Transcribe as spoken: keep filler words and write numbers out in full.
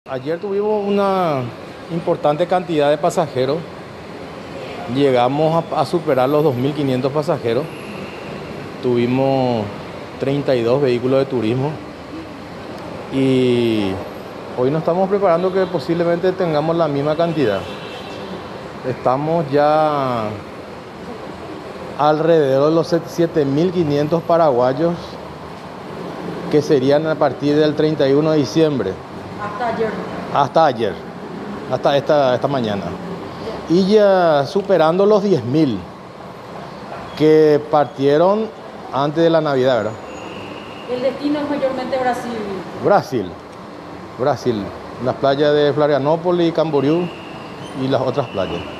Ayer tuvimos una importante cantidad de pasajeros. Llegamos a, a superar los dos mil quinientos pasajeros. Tuvimos treinta y dos vehículos de turismo. Y hoy nos estamos preparando que posiblemente tengamos la misma cantidad. Estamos ya alrededor de los siete mil quinientos paraguayos, que serían a partir del treinta y uno de diciembre. Hasta ayer. Hasta ayer, hasta esta, esta mañana. Y ya superando los diez mil que partieron antes de la Navidad, ¿verdad? El destino es mayormente Brasil. Brasil, Brasil, las playas de Florianópolis, Camboriú y las otras playas.